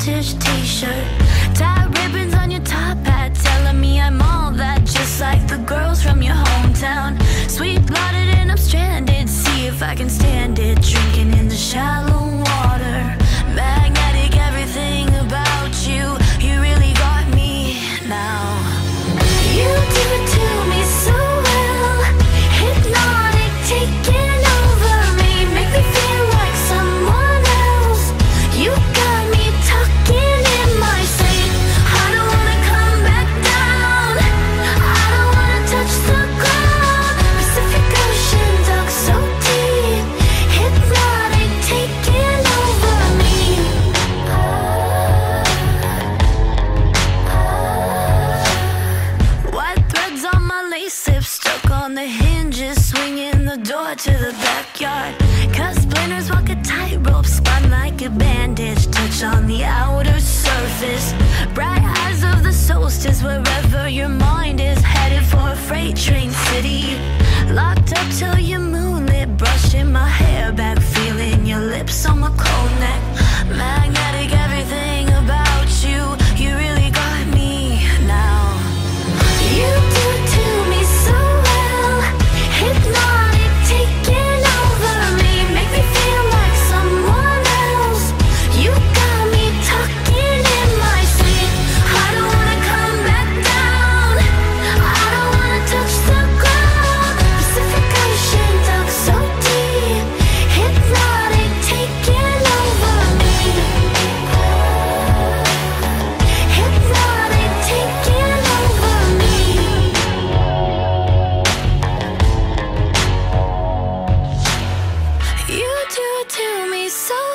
vintage t-shirt. Tie ribbons on your top hat, telling me I'm all that, just like the girls from your hometown. Sweet-blooded and I'm stranded, see if I can stand it. Drinking in the shallow water, magnetic, everything about you. You really got me now. You do it to me so well, hypnotic, taking over me, make me feel like someone else. You got me talking in my sleep. I don't wanna come back down, I don't wanna touch the ground. Pacific Ocean dug so deep, hypnotic, taking over me. White threads on my lace lips, stuck on the hinges, swinging the door to the backyard. Cut splinters, walk a tightrope, spun like a bandage, touch on the outer surface. Bright eyes of the solstice, wherever your mind is, headed for a freight train city. Locked up till you're moonlit, brushing my hair back, feeling your lips on my cold neck. Magnetic, everything about you, you really got me now. You do it to me so well, hypnotic, taking over me, make me feel like someone else. You got me talking in my sleep. I don't wanna come back down, I don't wanna touch the ground. Pacific Ocean dug so deep, hypnotic, taking over me. Hypnotic, taking over me. You do it to me so